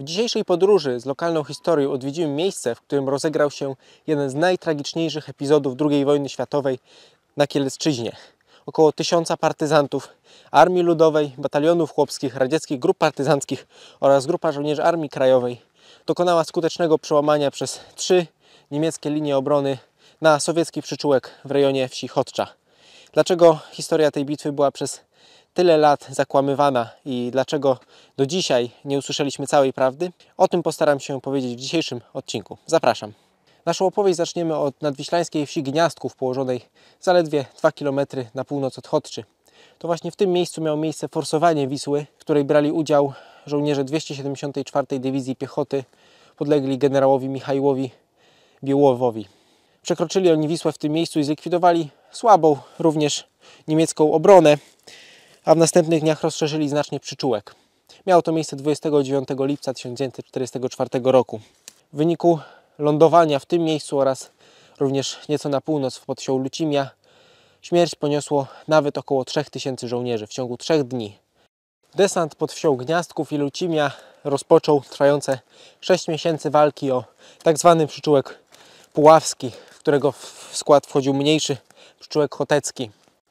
dzisiejszej podróży z lokalną historią odwiedzimy miejsce, w którym rozegrał się jeden z najtragiczniejszych epizodów II wojny światowej na Kielecczyźnie. Około 1000 partyzantów Armii Ludowej, batalionów chłopskich, radzieckich grup partyzanckich oraz grupa żołnierzy Armii Krajowej dokonała skutecznego przełamania przez 3 niemieckie linie obrony na sowiecki przyczółek w rejonie wsi Chocza. Dlaczego historia tej bitwy była przez tyle lat zakłamywana i dlaczego do dzisiaj nie usłyszeliśmy całej prawdy? O tym postaram się powiedzieć w dzisiejszym odcinku. Zapraszam. Naszą opowieść zaczniemy od nadwiślańskiej wsi Gniazdków, położonej zaledwie 2 km na północ od Chotczy. To właśnie w tym miejscu miało miejsce forsowanie Wisły, w której brali udział żołnierze 274. Dywizji Piechoty, podlegli generałowi Michaiłowi Biełowowi. Przekroczyli oni Wisłę w tym miejscu i zlikwidowali słabą również niemiecką obronę, a w następnych dniach rozszerzyli znacznie przyczółek. Miało to miejsce 29 lipca 1944 roku. W wyniku lądowania w tym miejscu oraz również nieco na północ w podwsią Lucimia śmierć poniosło nawet około 3000 żołnierzy w ciągu 3 dni. Desant pod wsią Gniazdków i Lucimia rozpoczął trwające 6 miesięcy walki o tak zwany przyczółek puławski, w którego w skład wchodził mniejszy przyczółek chotecki.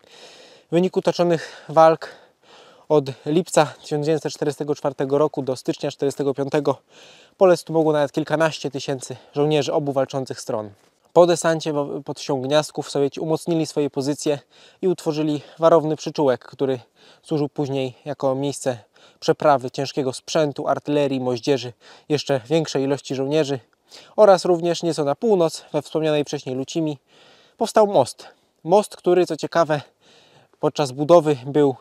W wyniku toczonych walk od lipca 1944 roku do stycznia 1945 polec tu mogło nawet kilkanaście tysięcy żołnierzy obu walczących stron. Po desancie pod wsią Gniazdków Sowieci umocnili swoje pozycje i utworzyli warowny przyczółek, który służył później jako miejsce przeprawy ciężkiego sprzętu, artylerii, moździerzy, jeszcze większej ilości żołnierzy oraz również nieco na północ, we wspomnianej wcześniej Lucimi, powstał most. Most, który co ciekawe podczas budowy był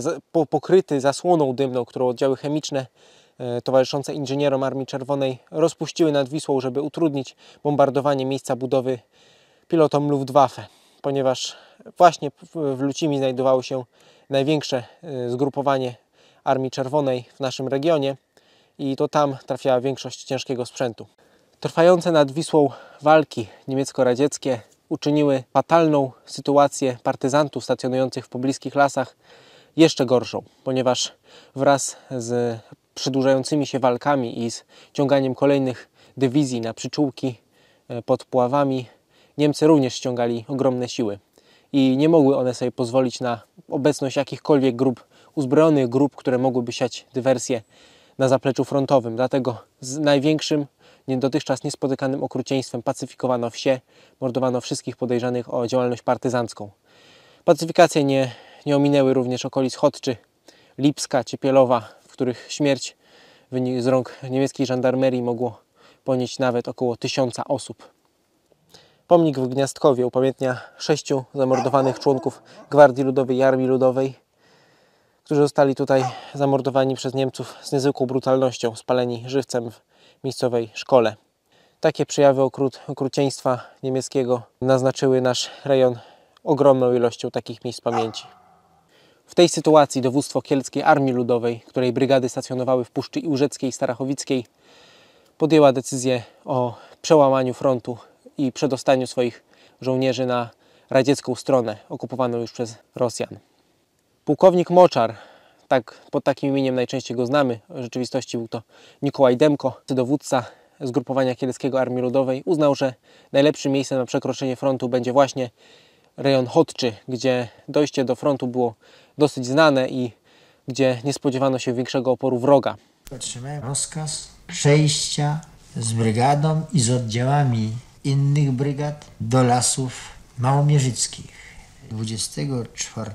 pokryty zasłoną dymną, którą oddziały chemiczne towarzyszące inżynierom Armii Czerwonej rozpuściły nad Wisłą, żeby utrudnić bombardowanie miejsca budowy pilotom Luftwaffe, ponieważ właśnie w Lucimi znajdowało się największe zgrupowanie Armii Czerwonej w naszym regionie i to tam trafiała większość ciężkiego sprzętu. Trwające nad Wisłą walki niemiecko-radzieckie uczyniły fatalną sytuację partyzantów stacjonujących w pobliskich lasach jeszcze gorszą, ponieważ wraz z przedłużającymi się walkami i z ciąganiem kolejnych dywizji na przyczółki pod Puławami Niemcy również ściągali ogromne siły i nie mogły one sobie pozwolić na obecność jakichkolwiek grup, uzbrojonych grup, które mogłyby siać dywersję na zapleczu frontowym. Dlatego z największym, dotychczas niespotykanym okrucieństwem pacyfikowano wsie, mordowano wszystkich podejrzanych o działalność partyzancką. Pacyfikacje nie ominęły również okolic Chotczy, Lipska czy Pielowa, w których śmierć z rąk niemieckiej żandarmerii mogło ponieść nawet około 1000 osób. Pomnik w Gniazdkowie upamiętnia 6 zamordowanych członków Gwardii Ludowej i Armii Ludowej, którzy zostali tutaj zamordowani przez Niemców z niezwykłą brutalnością, spaleni żywcem w miejscowej szkole. Takie przejawy okrucieństwa niemieckiego naznaczyły nasz rejon ogromną ilością takich miejsc pamięci. W tej sytuacji dowództwo Kieleckiej Armii Ludowej, której brygady stacjonowały w Puszczy Iłżeckiej i Starachowickiej, podjęła decyzję o przełamaniu frontu i przedostaniu swoich żołnierzy na radziecką stronę, okupowaną już przez Rosjan. Pułkownik Moczar, pod takim imieniem najczęściej go znamy, w rzeczywistości był to Nikołaj Demko, dowódca zgrupowania Kieleckiego Armii Ludowej, uznał, że najlepszym miejscem na przekroczenie frontu będzie właśnie rejon Chotczy, gdzie dojście do frontu było dosyć znane i gdzie nie spodziewano się większego oporu wroga. Otrzymałem rozkaz przejścia z brygadą i z oddziałami innych brygad do lasów małomierzyckich. 24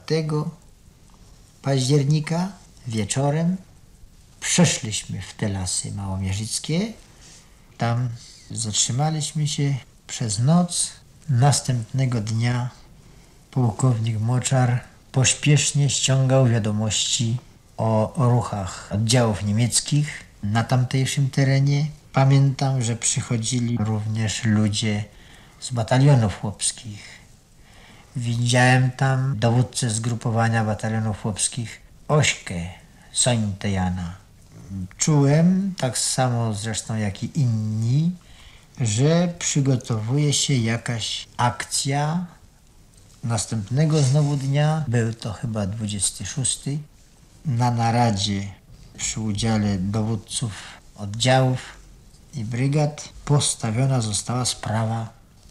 października wieczorem przeszliśmy w te lasy małomierzyckie. Tam zatrzymaliśmy się przez noc. Następnego dnia pułkownik Moczar pośpiesznie ściągał wiadomości o ruchach oddziałów niemieckich na tamtejszym terenie. Pamiętam, że przychodzili również ludzie z batalionów chłopskich. Widziałem tam dowódcę zgrupowania batalionów chłopskich Ośkę Sońtejana. Czułem, tak samo zresztą jak i inni, że przygotowuje się jakaś akcja. Następnego znowu dnia, był to chyba 26, na naradzie przy udziale dowódców oddziałów i brygad postawiona została sprawa: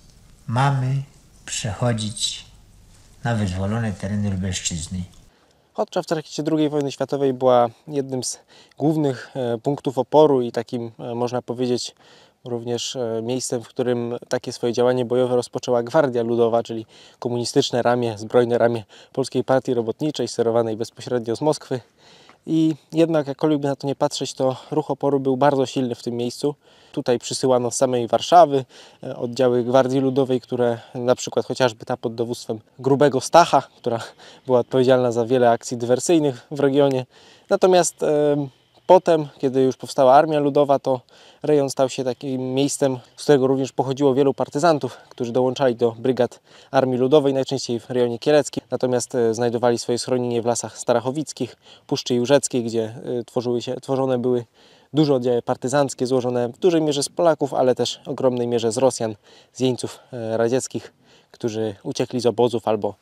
mamy przechodzić na wyzwolone tereny Lubelszczyzny. Chodcza w trakcie II wojny światowej była jednym z głównych punktów oporu i takim, można powiedzieć, również miejscem, w którym takie swoje działanie bojowe rozpoczęła Gwardia Ludowa, czyli komunistyczne ramię, zbrojne ramię Polskiej Partii Robotniczej, sterowanej bezpośrednio z Moskwy. I jednak, jakkolwiek by na to nie patrzeć, to ruch oporu był bardzo silny w tym miejscu. Tutaj przysyłano z samej Warszawy oddziały Gwardii Ludowej, które na przykład chociażby ta pod dowództwem Grubego Stacha, która była odpowiedzialna za wiele akcji dywersyjnych w regionie. Natomiast potem, kiedy już powstała Armia Ludowa, to rejon stał się takim miejscem, z którego również pochodziło wielu partyzantów, którzy dołączali do brygad Armii Ludowej, najczęściej w rejonie kieleckim. Natomiast znajdowali swoje schronienie w lasach starachowickich, Puszczy Jórzeckiej, gdzie tworzone były duże oddziały partyzanckie, złożone w dużej mierze z Polaków, ale też w ogromnej mierze z Rosjan, z jeńców radzieckich, którzy uciekli z obozów albo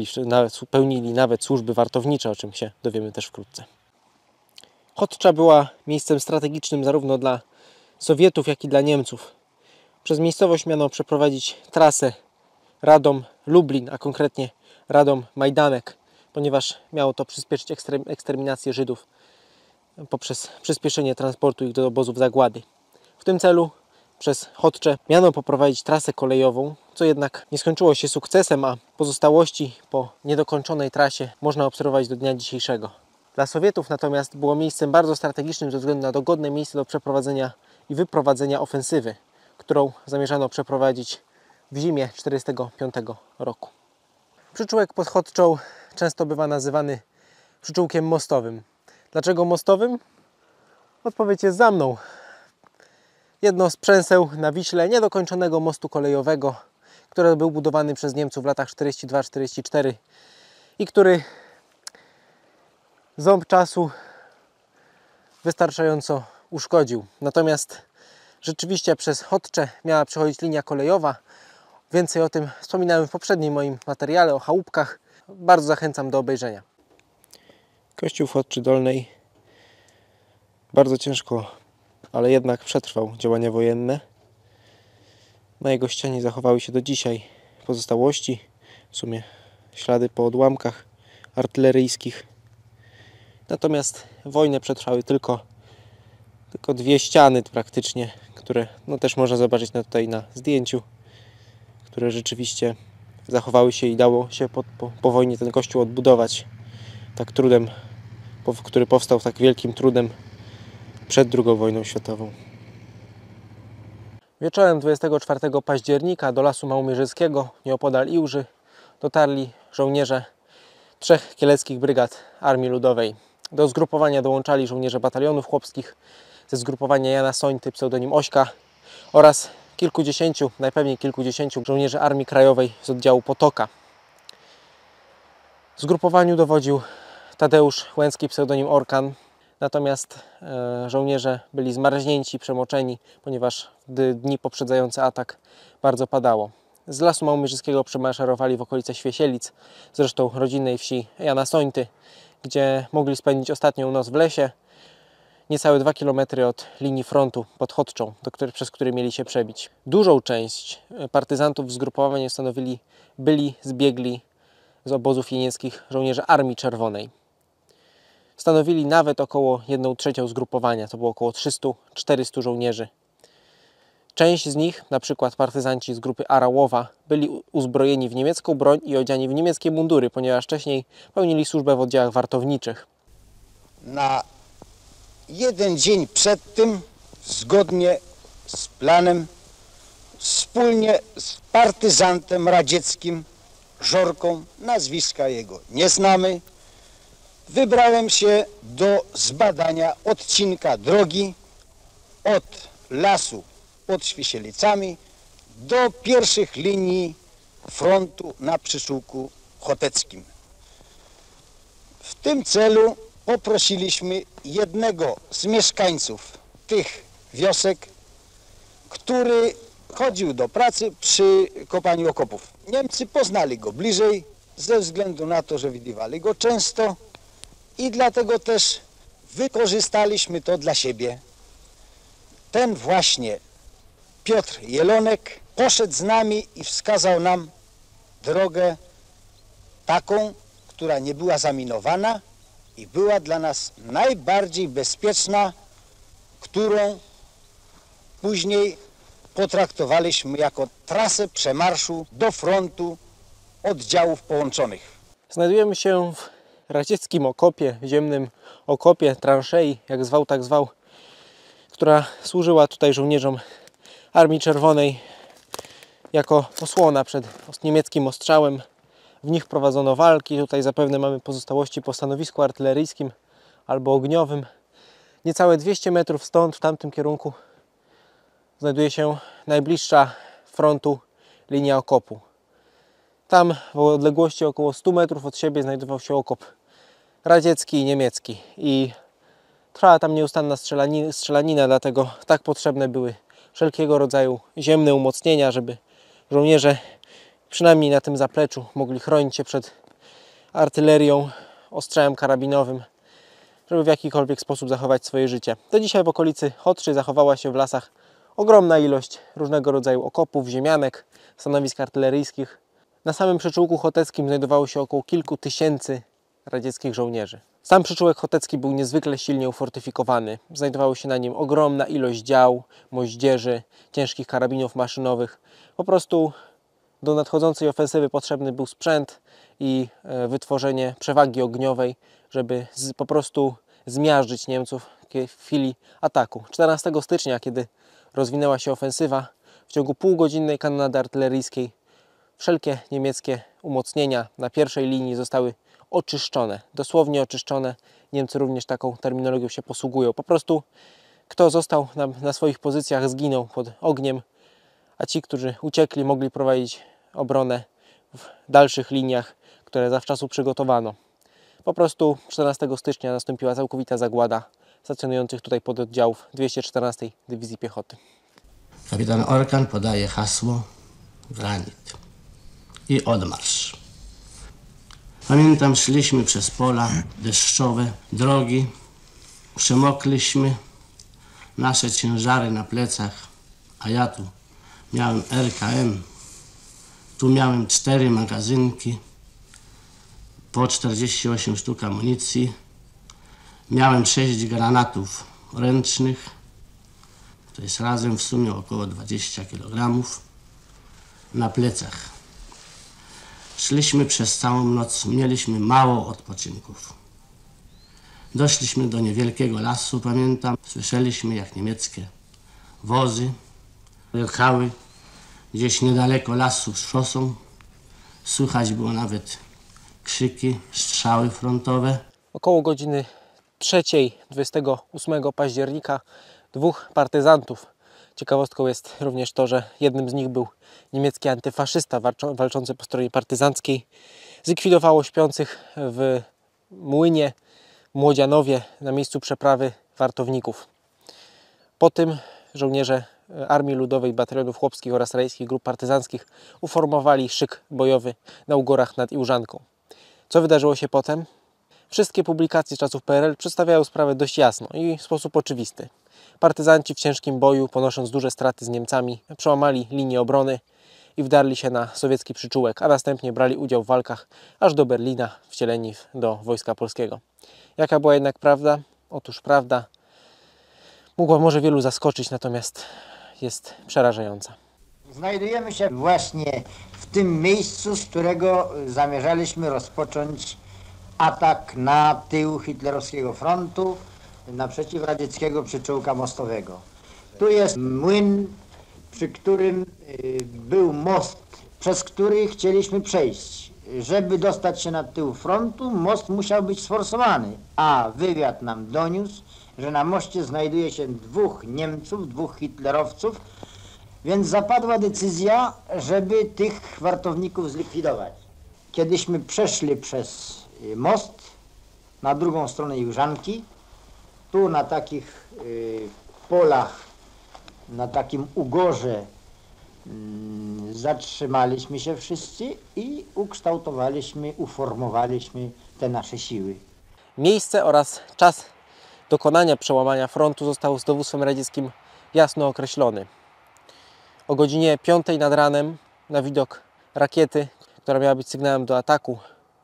pełnili nawet służby wartownicze, o czym się dowiemy też wkrótce. Chodcza była miejscem strategicznym zarówno dla Sowietów, jak i dla Niemców. Przez miejscowość miano przeprowadzić trasę Radom-Lublin, a konkretnie Radom-Majdanek, ponieważ miało to przyspieszyć eksterminację Żydów poprzez przyspieszenie transportu ich do obozów zagłady. W tym celu przez Chodczę miano poprowadzić trasę kolejową, co jednak nie skończyło się sukcesem, a pozostałości po niedokończonej trasie można obserwować do dnia dzisiejszego. Dla Sowietów natomiast było miejscem bardzo strategicznym ze względu na dogodne miejsce do przeprowadzenia i wyprowadzenia ofensywy, którą zamierzano przeprowadzić w zimie 1945 roku. Przyczółek pod Chodczą często bywa nazywany przyczółkiem mostowym. Dlaczego mostowym? Odpowiedź jest za mną. Jedno z przęseł na Wiśle niedokończonego mostu kolejowego, który był budowany przez Niemców w latach 1942-1944 i który ząb czasu wystarczająco uszkodził. Natomiast rzeczywiście przez Chodczę miała przechodzić linia kolejowa. Więcej o tym wspominałem w poprzednim moim materiale o chałupkach. Bardzo zachęcam do obejrzenia. Kościół w Chodczy Dolnej bardzo ciężko, ale jednak przetrwał działania wojenne. Na jego ścianie zachowały się do dzisiaj pozostałości, w sumie ślady po odłamkach artyleryjskich. Natomiast wojnę przetrwały tylko dwie ściany praktycznie, które też można zobaczyć tutaj na zdjęciu, które rzeczywiście zachowały się i dało się po wojnie ten kościół odbudować tak trudem, który powstał tak wielkim trudem przed II wojną światową. Wieczorem 24 października do Lasu Małomierzyckiego, nieopodal Iłży, dotarli żołnierze 3 kieleckich brygad Armii Ludowej. Do zgrupowania dołączali żołnierze batalionów chłopskich ze zgrupowania Jana Sońty, pseudonim Ośka, oraz najpewniej kilkudziesięciu żołnierzy Armii Krajowej z oddziału Potoka. Zgrupowaniu dowodził Tadeusz Łęcki, pseudonim Orkan. Natomiast żołnierze byli zmarznięci, przemoczeni, ponieważ w dni poprzedzające atak bardzo padało. Z Lasu Małomierzyckiego przemaszerowali w okolice Świesielic, zresztą rodzinnej wsi Jana Sońty, gdzie mogli spędzić ostatnią noc w lesie, niecałe 2 km od linii frontu pod Chodczą, przez który mieli się przebić. Dużą część partyzantów w zgrupowaniu stanowili byli zbiegli z obozów jenieckich żołnierze Armii Czerwonej. Stanowili nawet około 1/3 zgrupowania, to było około 300-400 żołnierzy. Część z nich, na przykład partyzanci z grupy Arałowa, byli uzbrojeni w niemiecką broń i odziani w niemieckie mundury, ponieważ wcześniej pełnili służbę w oddziałach wartowniczych. Na jeden dzień przed tym, zgodnie z planem, wspólnie z partyzantem radzieckim Żorką, nazwiska jego nie znamy, wybrałem się do zbadania odcinka drogi od lasu pod Świesielicami do pierwszych linii frontu na przyczółku choteckim. W tym celu poprosiliśmy jednego z mieszkańców tych wiosek, który chodził do pracy przy kopaniu okopów. Niemcy poznali go bliżej ze względu na to, że widywali go często i dlatego też wykorzystaliśmy to dla siebie. ten właśnie Piotr Jelonek poszedł z nami i wskazał nam drogę taką, która nie była zaminowana i była dla nas najbardziej bezpieczna, którą później potraktowaliśmy jako trasę przemarszu do frontu oddziałów połączonych. Znajdujemy się w radzieckim okopie, ziemnym okopie, transzei, jak zwał, tak zwał, która służyła tutaj żołnierzom Armii Czerwonej jako osłona przed niemieckim ostrzałem. W nich prowadzono walki. Tutaj zapewne mamy pozostałości po stanowisku artyleryjskim albo ogniowym. Niecałe 200 metrów stąd, w tamtym kierunku, znajduje się najbliższa frontu linia okopu. Tam w odległości około 100 metrów od siebie znajdował się okop radziecki i niemiecki. I trwała tam nieustanna strzelanina, dlatego tak potrzebne były wszelkiego rodzaju ziemne umocnienia, żeby żołnierze przynajmniej na tym zapleczu mogli chronić się przed artylerią, ostrzałem karabinowym, żeby w jakikolwiek sposób zachować swoje życie. Do dzisiaj w okolicy Chotrzy zachowała się w lasach ogromna ilość różnego rodzaju okopów, ziemianek, stanowisk artyleryjskich. Na samym przyczółku choteckim znajdowało się około kilku tysięcy radzieckich żołnierzy. Sam przyczółek chotecki był niezwykle silnie ufortyfikowany. Znajdowało się na nim ogromna ilość dział, moździerzy, ciężkich karabinów maszynowych. Po prostu do nadchodzącej ofensywy potrzebny był sprzęt i wytworzenie przewagi ogniowej, żeby po prostu zmiażdżyć Niemców w chwili ataku. 14 stycznia, kiedy rozwinęła się ofensywa, w ciągu półgodzinnej kanonady artyleryjskiej wszelkie niemieckie umocnienia na pierwszej linii zostały oczyszczone, dosłownie oczyszczone. Niemcy również taką terminologią się posługują. Po prostu kto został na swoich pozycjach, zginął pod ogniem, a ci, którzy uciekli, mogli prowadzić obronę w dalszych liniach, które zawczasu przygotowano. Po prostu 14 stycznia nastąpiła całkowita zagłada stacjonujących tutaj pododdziałów 214 Dywizji Piechoty. Kapitan Orkan podaje hasło granit i odmarsz. Pamiętam, szliśmy przez pola deszczowe, drogi, przemokliśmy, nasze ciężary na plecach, a ja tu miałem RKM, tu miałem 4 magazynki, po 48 sztuk amunicji, miałem 6 granatów ręcznych, to jest razem w sumie około 20 kg na plecach. Szliśmy przez całą noc, mieliśmy mało odpoczynków. Doszliśmy do niewielkiego lasu, pamiętam, słyszeliśmy, jak niemieckie wozy jechały gdzieś niedaleko lasu z szosą. Słychać było nawet krzyki, strzały frontowe. Około godziny 3:00 28 października 2 partyzantów. Ciekawostką jest również to, że jednym z nich był niemiecki antyfaszysta walczący po stronie partyzanckiej. Zlikwidowało śpiących w młynie Młodzianowie na miejscu przeprawy wartowników. Po tym żołnierze Armii Ludowej, batalionów chłopskich oraz rajskich grup partyzanckich uformowali szyk bojowy na ugorach nad Iłżanką. Co wydarzyło się potem? Wszystkie publikacje z czasów PRL przedstawiają sprawę dość jasno i w sposób oczywisty. Partyzanci w ciężkim boju, ponosząc duże straty z Niemcami, przełamali linię obrony i wdarli się na sowiecki przyczółek, a następnie brali udział w walkach aż do Berlina, wcieleni do Wojska Polskiego. Jaka była jednak prawda? Otóż prawda mogła może wielu zaskoczyć, natomiast jest przerażająca. Znajdujemy się właśnie w tym miejscu, z którego zamierzaliśmy rozpocząć atak na tył hitlerowskiego frontu naprzeciw radzieckiego przyczółka mostowego. Tu jest młyn, przy którym był most, przez który chcieliśmy przejść. Żeby dostać się na tył frontu, most musiał być sforsowany, a wywiad nam doniósł, że na moście znajduje się 2 Niemców, 2 hitlerowców, więc zapadła decyzja, żeby tych wartowników zlikwidować. Kiedyśmy przeszli przez most na drugą stronę Iłżanki, tu na takich polach, na takim ugorze zatrzymaliśmy się wszyscy i uformowaliśmy te nasze siły. Miejsce oraz czas dokonania przełamania frontu został z dowództwem radzieckim jasno określony. O godzinie 5 nad ranem na widok rakiety, która miała być sygnałem do ataku,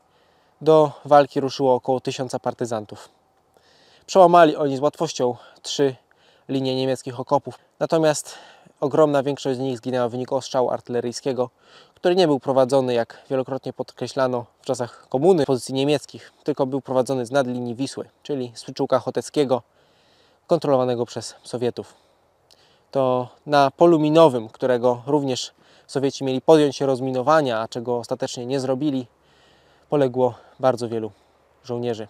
do walki ruszyło około 1000 partyzantów. Przełamali oni z łatwością 3 linie niemieckich okopów, natomiast ogromna większość z nich zginęła w wyniku ostrzału artyleryjskiego, który nie był prowadzony, jak wielokrotnie podkreślano w czasach komuny, z pozycji niemieckich, tylko był prowadzony z nad linii Wisły, czyli z przyczółka choteckiego, kontrolowanego przez Sowietów. To na polu minowym, którego również Sowieci mieli podjąć się rozminowania, a czego ostatecznie nie zrobili, poległo bardzo wielu żołnierzy.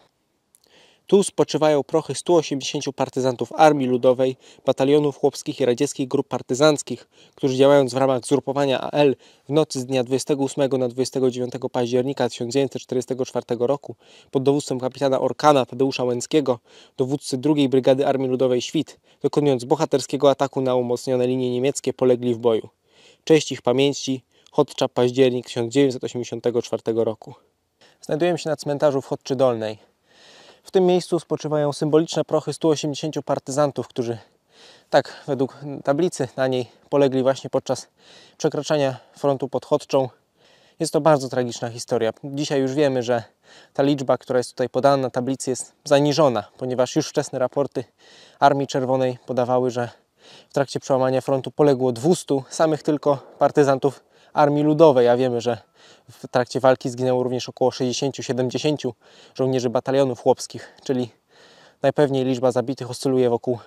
Tu spoczywają prochy 180 partyzantów Armii Ludowej, batalionów chłopskich i radzieckich grup partyzanckich, którzy działając w ramach zgrupowania AL w nocy z dnia 28 na 29 października 1944 roku pod dowództwem kapitana Orkana Tadeusza Łęckiego, dowódcy II Brygady Armii Ludowej Świt, dokonując bohaterskiego ataku na umocnione linie niemieckie, polegli w boju. Cześć ich pamięci, Chodcza, październik 1984 roku. Znajdujemy się na cmentarzu w Chodczy Dolnej. W tym miejscu spoczywają symboliczne prochy 180 partyzantów, którzy, tak według tablicy na niej, polegli właśnie podczas przekraczania frontu pod Chodczą. Jest to bardzo tragiczna historia. Dzisiaj już wiemy, że ta liczba, która jest tutaj podana na tablicy, jest zaniżona, ponieważ już wczesne raporty Armii Czerwonej podawały, że w trakcie przełamania frontu poległo 200 samych tylko partyzantów Armii Ludowej, a wiemy, że w trakcie walki zginęło również około 60-70 żołnierzy batalionów chłopskich, czyli najpewniej liczba zabitych oscyluje wokół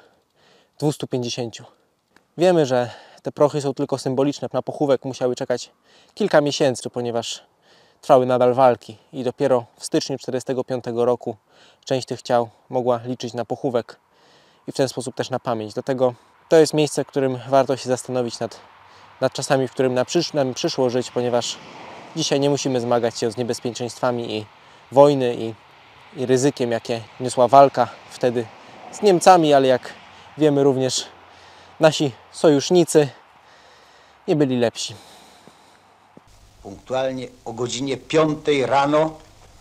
250. Wiemy, że te prochy są tylko symboliczne. Na pochówek musiały czekać kilka miesięcy, ponieważ trwały nadal walki i dopiero w styczniu 1945 roku część tych ciał mogła liczyć na pochówek i w ten sposób też na pamięć. Dlatego to jest miejsce, w którym warto się zastanowić nad czasami, w którym nam przyszło żyć, ponieważ dzisiaj nie musimy zmagać się z niebezpieczeństwami i wojny i ryzykiem, jakie niosła walka wtedy z Niemcami, ale jak wiemy również nasi sojusznicy nie byli lepsi. Punktualnie o godzinie 5 rano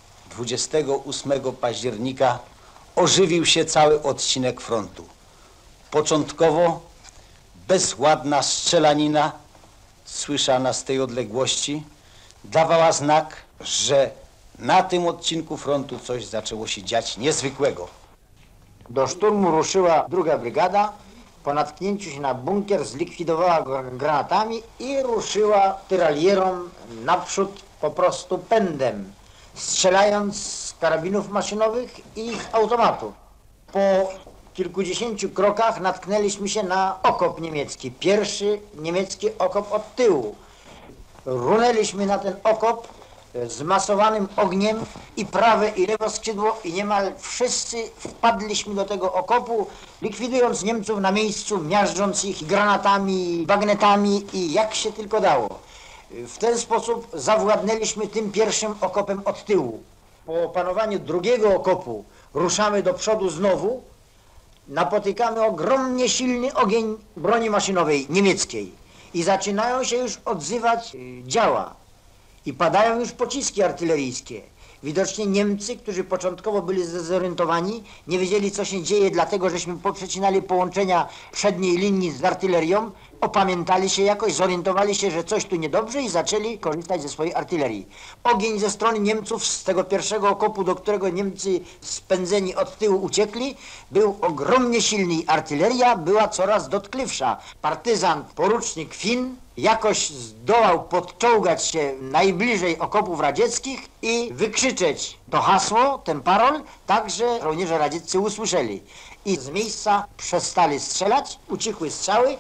28 października ożywił się cały odcinek frontu. Początkowo bezładna strzelanina słyszana z tej odległości dawała znak, że na tym odcinku frontu coś zaczęło się dziać niezwykłego. Do szturmu ruszyła druga brygada. Po natknięciu się na bunkier zlikwidowała go granatami i ruszyła tyralierą naprzód po prostu pędem, strzelając z karabinów maszynowych i z automatów. Po kilkudziesięciu krokach natknęliśmy się na okop niemiecki, pierwszy niemiecki okop od tyłu. Runęliśmy na ten okop zmasowanym ogniem i prawe i lewe skrzydło i niemal wszyscy wpadliśmy do tego okopu, likwidując Niemców na miejscu, miażdżąc ich granatami, bagnetami i jak się tylko dało. W ten sposób zawładnęliśmy tym pierwszym okopem od tyłu. Po opanowaniu drugiego okopu ruszamy do przodu znowu, napotykamy ogromnie silny ogień broni maszynowej niemieckiej i zaczynają się już odzywać działa. I padają już pociski artyleryjskie. Widocznie Niemcy, którzy początkowo byli zdezorientowani, nie wiedzieli, co się dzieje, dlatego żeśmy poprzecinali połączenia przedniej linii z artylerią, opamiętali się jakoś, zorientowali się, że coś tu niedobrze i zaczęli korzystać ze swojej artylerii. Ogień ze strony Niemców z tego pierwszego okopu, do którego Niemcy spędzeni od tyłu uciekli, był ogromnie silny. Artyleria była coraz dotkliwsza. Partyzant, porucznik Finn, jakoś zdołał podczołgać się najbliżej okopów radzieckich i wykrzyczeć to hasło, ten parol, tak że żołnierze radzieccy usłyszeli. I z miejsca przestali strzelać, ucichły strzały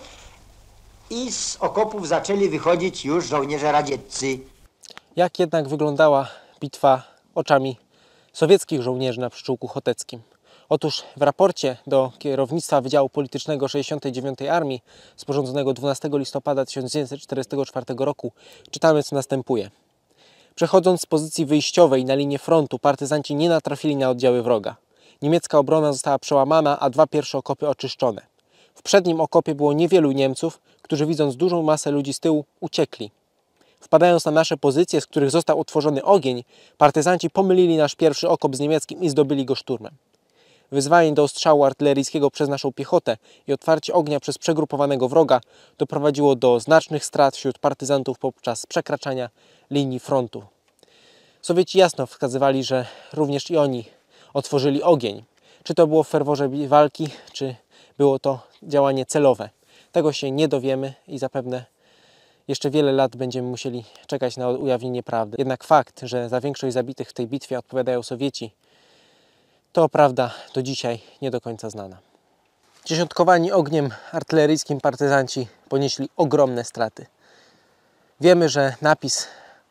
i z okopów zaczęli wychodzić już żołnierze radzieccy. Jak jednak wyglądała bitwa oczami sowieckich żołnierzy na przyczółku choteckim? Otóż w raporcie do kierownictwa Wydziału Politycznego 69. Armii sporządzonego 12 listopada 1944 roku czytamy, co następuje. Przechodząc z pozycji wyjściowej na linię frontu, partyzanci nie natrafili na oddziały wroga. Niemiecka obrona została przełamana, a 2 pierwsze okopy oczyszczone. W przednim okopie było niewielu Niemców, którzy widząc dużą masę ludzi z tyłu uciekli. Wpadając na nasze pozycje, z których został otworzony ogień, partyzanci pomylili nasz pierwszy okop z niemieckim i zdobyli go szturmem. Wyzwanie do ostrzału artyleryjskiego przez naszą piechotę i otwarcie ognia przez przegrupowanego wroga doprowadziło do znacznych strat wśród partyzantów podczas przekraczania linii frontu. Sowieci jasno wskazywali, że również i oni otworzyli ogień. Czy to było w ferworze walki, czy było to działanie celowe? Tego się nie dowiemy i zapewne jeszcze wiele lat będziemy musieli czekać na ujawnienie prawdy. Jednak fakt, że za większość zabitych w tej bitwie odpowiadają Sowieci, to prawda do dzisiaj nie do końca znana. Dziesiątkowani ogniem artyleryjskim partyzanci ponieśli ogromne straty. Wiemy, że napis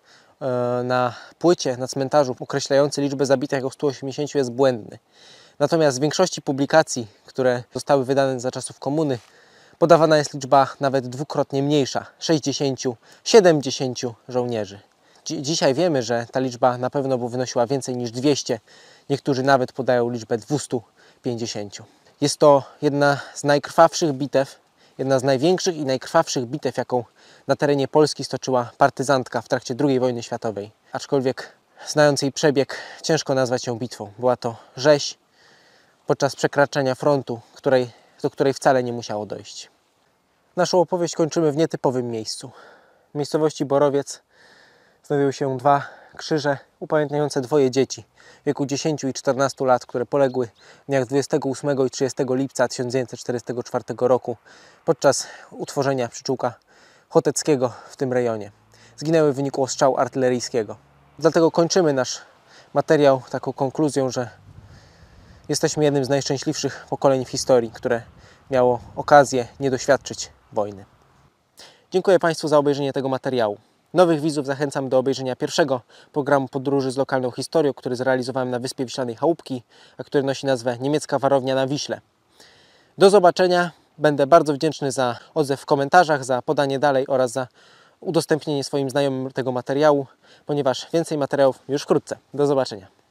na płycie na cmentarzu określający liczbę zabitych jako 180 jest błędny. Natomiast w większości publikacji, które zostały wydane za czasów komuny, podawana jest liczba nawet dwukrotnie mniejsza, 60, 70 żołnierzy. Dzisiaj wiemy, że ta liczba na pewno wynosiła więcej niż 200, niektórzy nawet podają liczbę 250. Jest to jedna z najkrwawszych bitew, jedna z największych i najkrwawszych bitew, jaką na terenie Polski stoczyła partyzantka w trakcie II wojny światowej. Aczkolwiek znając jej przebieg, ciężko nazwać ją bitwą. Była to rzeź podczas przekraczania frontu, do której wcale nie musiało dojść. Naszą opowieść kończymy w nietypowym miejscu. W miejscowości Borowiec znajdują się dwa krzyże upamiętniające dwoje dzieci w wieku 10 i 14 lat, które poległy w dniach 28 i 30 lipca 1944 roku podczas utworzenia przyczółka choteckiego w tym rejonie. Zginęły w wyniku ostrzału artyleryjskiego. Dlatego kończymy nasz materiał taką konkluzją, że jesteśmy jednym z najszczęśliwszych pokoleń w historii, które miało okazję nie doświadczyć wojny. Dziękuję Państwu za obejrzenie tego materiału. Nowych widzów zachęcam do obejrzenia pierwszego programu podróży z lokalną historią, który zrealizowałem na Wyspie Wiślanej Chałupki, a który nosi nazwę Niemiecka warownia na Wiśle. Do zobaczenia. Będę bardzo wdzięczny za odzew w komentarzach, za podanie dalej oraz za udostępnienie swoim znajomym tego materiału, ponieważ więcej materiałów już wkrótce. Do zobaczenia.